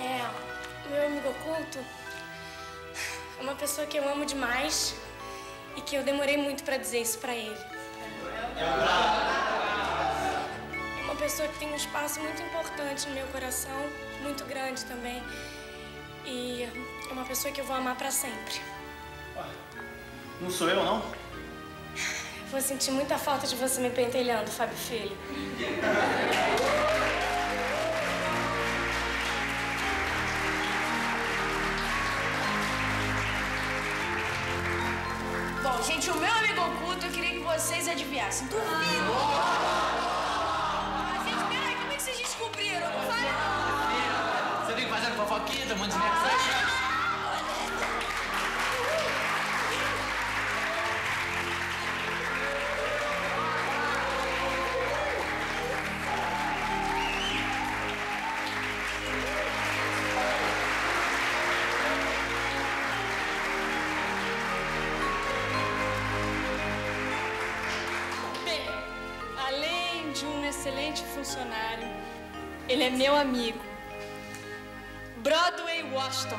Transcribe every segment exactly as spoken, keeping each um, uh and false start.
É, meu amigo oculto é uma pessoa que eu amo demais e que eu demorei muito pra dizer isso pra ele. É uma pessoa que tem um espaço muito importante no meu coração, muito grande também. E é uma pessoa que eu vou amar pra sempre. Não sou eu, não? Vou sentir muita falta de você me pentelhando, Fábio Filho. Bom, gente, o meu amigo oculto, eu queria que vocês adivinhassem. Duvido! Ah, gente, peraí, como é que vocês descobriram? Não fale não! Você vem fazendo fofoquinha, tomando desmerda. Além de um excelente funcionário, ele é meu amigo. Broadway Washington.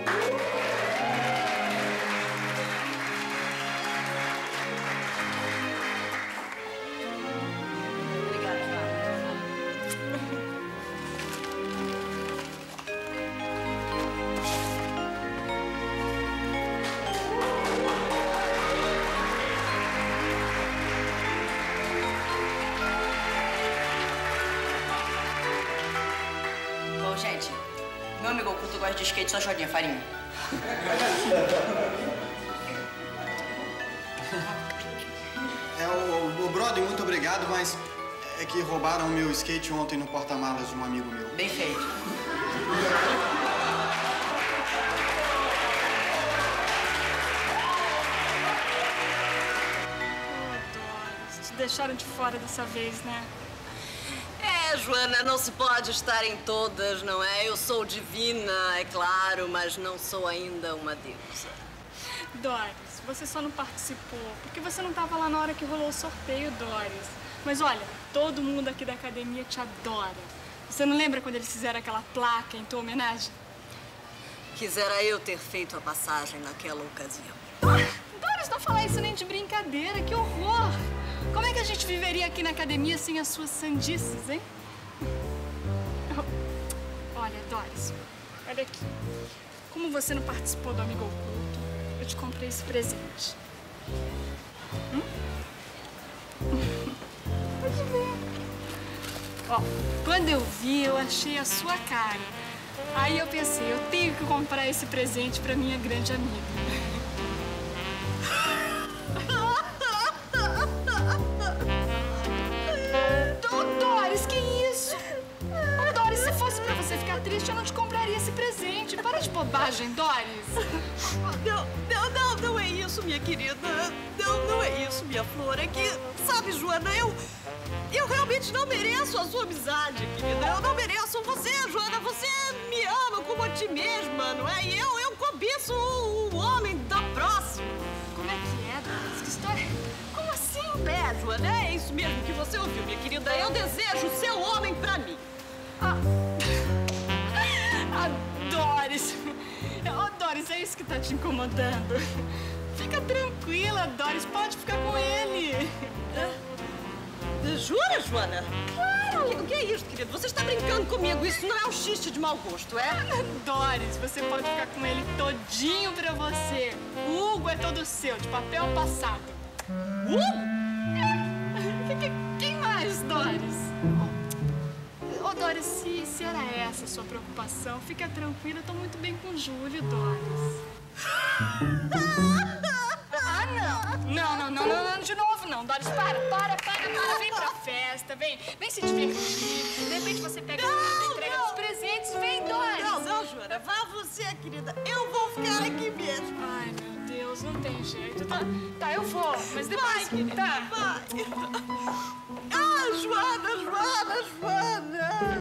Bom, gente, meu amigo oculto gosta de skate só joguinha, farinha. É, o, o brother, muito obrigado, mas é que roubaram o meu skate ontem no porta-malas de um amigo meu. Bem feito. Te deixaram de fora dessa vez, né? É, Joana, não se pode estar em todas, não é? Eu sou divina, é claro, mas não sou ainda uma deusa. Doris, você só não participou porque você não estava lá na hora que rolou o sorteio, Doris. Mas olha, todo mundo aqui da academia te adora. Você não lembra quando eles fizeram aquela placa em tua homenagem? Quisera eu ter feito a passagem naquela ocasião. Doris, não fala isso nem de brincadeira, que horror! Como é que a gente viveria aqui na academia sem as suas sandices, hein? Olha, Doris, olha aqui. Como você não participou do Amigo Oculto, eu te comprei esse presente. Hum? Pode ver. Ó, quando eu vi, eu achei a sua cara. Aí eu pensei, eu tenho que comprar esse presente pra minha grande amiga. Doris, que isso? Oh, Doris, se fosse pra você ficar triste, eu não te compraria esse presente. Para de bobagem, Doris. Não, não, não, não é isso, minha querida. Não, não é isso, minha flor. É que, sabe, Joana, eu... Eu realmente não mereço a sua amizade, querida. Eu não mereço você, Joana. Você me ama como a ti mesma, não é? E eu, eu cobiço o, o homem da próxima. Como é que é, Doris? Que história? Como assim? É, Joana, é isso mesmo que você ouviu, minha querida. Eu desejo o seu homem pra mim. Ah, ah Doris. Oh, Doris, é isso que tá te incomodando. Fica tranquila, Doris. Pode ficar com ele. É? Jura, Joana? Claro! O que, o que é isso, querido? Você está brincando comigo. Isso não é um xiste de mau gosto, é? Doris, você pode ficar com ele todinho pra você. O Hugo é todo seu, de papel passado. Hugo? É. Quem mais, Doris? Ô, oh, Doris, se, se era essa a sua preocupação, fica tranquila, eu tô muito bem com o Júlio, Doris. Ah, não. Não, não, não, não, não, de novo não. Doris, para, para, para, para. Vem pra festa, vem. Vem se divertir. De repente você pega a entrega dos presentes. Vem, Doris. Não, não, Joana. Vá você, querida. Eu vou ficar aqui mesmo. Ai, meu Deus, não tem jeito. Tá, tá eu vou, mas depois... Vai, querida, tá. vai. Ah, Joana, Joana, Joana.